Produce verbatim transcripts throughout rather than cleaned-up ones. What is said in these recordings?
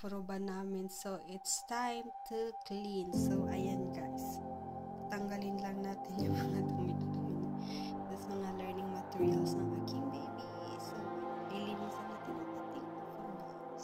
mikroba namin. So, it's time to clean. So, ayan guys. Tanggalin lang natin yung mga dumi-dumi. Tapos mga learning materials ng aking baby. So, ilinisan natin ang ating performance.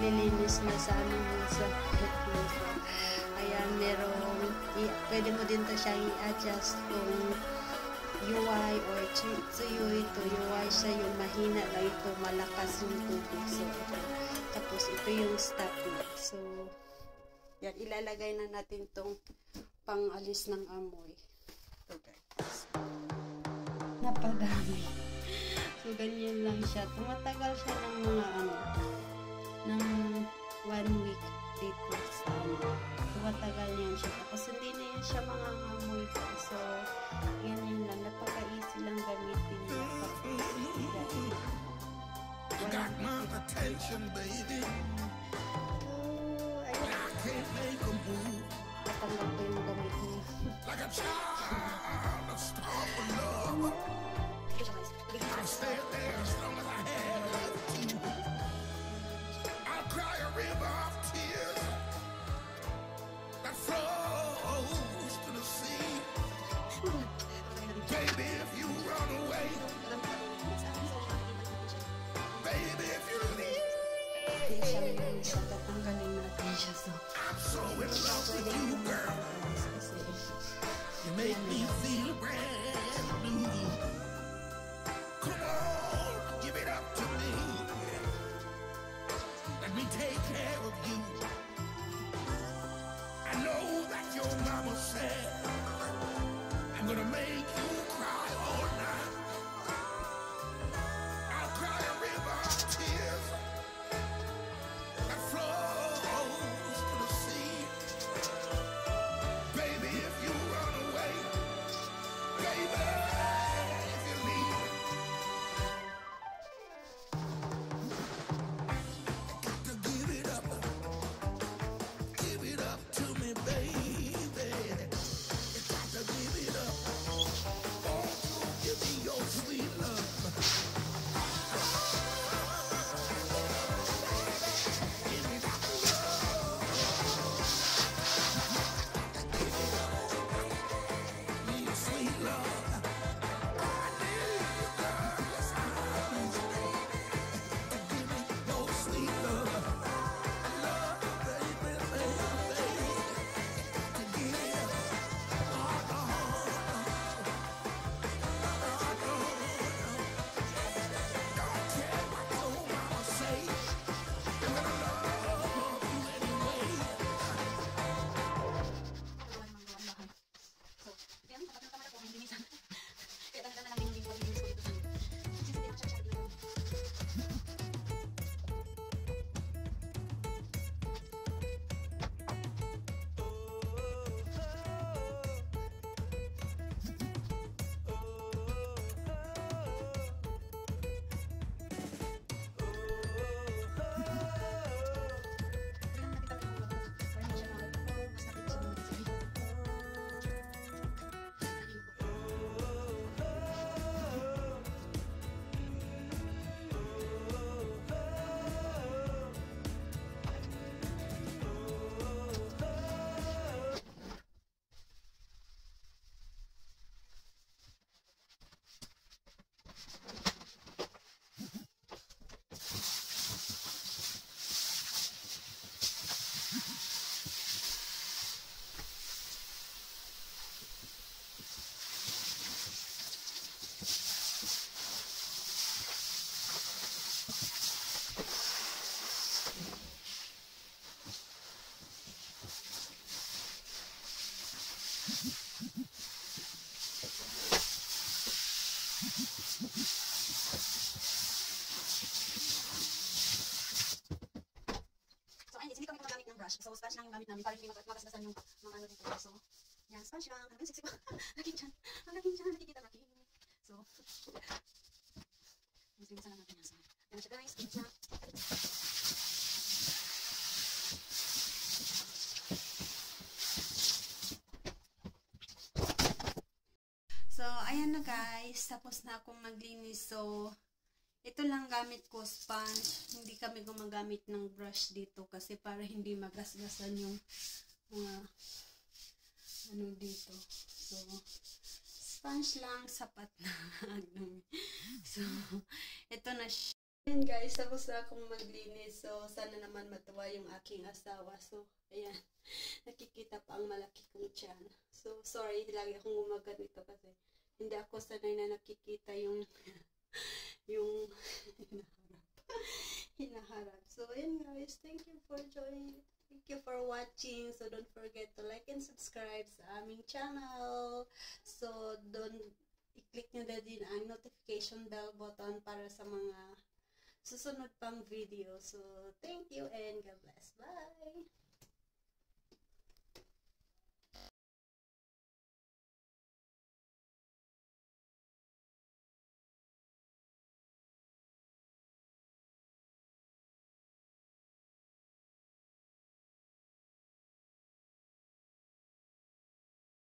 naglilinis na sa ano mo sa puso. Ayan, merong, i- pwede mo din to siyang i-adjust kung U I or tsuyoy to U I siya yung mahina lang ito, malakas yung tubig. So, ito. Tapos, ito yung stop na. So, yan, ilalagay na natin tong pang-alis ng amoy. Ito guys. Napadami. So, ganyan lang siya. Tumatagal siya ng mga ano, ng one week dito sa ano. Tumatagal niyan siya. Tapos, hindi na yan siya mga amoy. So, ganyan lang. Napaka-easy lang gamitin niya. You got my attention, baby. So, ayun. I can't make a move. Natanggal ko yung gamit niya. Like a child, a star for love. I'll stay there as long as I have to. I'll cry a river of tears that flows to the sea. Baby, if you run away, baby, if you leave, Hindi siya tatanggalin natin siya. So, I'm so in love with you, girl. You make me feel brand new. Come on, give it up to me. Let me take care of you. I know that your mama said I'm gonna make you cry all night. I'll cry a river of tears that flows to the sea. Baby, if you run away, baby, if you leave, got to give it up, give it up to me, baby. You got to give it up. Oh, give me your sweet love. Give me that love. Give me your sweet love. I need you, girl. Yes, I need you, baby. To give me your sweet love. Love, baby, baby, baby. To give. Oh, oh, don't care what your mama say. I'm gonna love you anyway. So, ayun, hindi kami gumagamit ng brush. So, sponge lang yung gamit namin para hindi magasgasan yung mga ano dito. So, yan, sponge lang. Hanggang siksi ko. Laging dyan. Hanggang dyan. Nakikita natin. So, linisan lang natin yan. So, yan siya guys. Ganyan siya. So, ayan na guys. Tapos na akong maglinis. So, ito lang gamit ko, sponge. Hindi kami gumagamit ng brush dito kasi para hindi magasgasan yung mga ano dito. So, sponge lang, sapat na. So, ito na siya. Ayan guys, tapos na akong maglinis. So, sana naman matuwa yung aking asawa. So, ayan. Nakikita pa ang malaki kong tiyan. So, sorry, lagi akong gumaganito kasi hindi ako sanay na nakikita yung yung hinaharap. hinaharap. So, ayan guys. Thank you for joining. Thank you for watching. So, don't forget to like and subscribe sa aming channel. So, don't i-click nyo na din ang notification bell button para sa mga susunod pang video. So, thank you and God bless. Bye!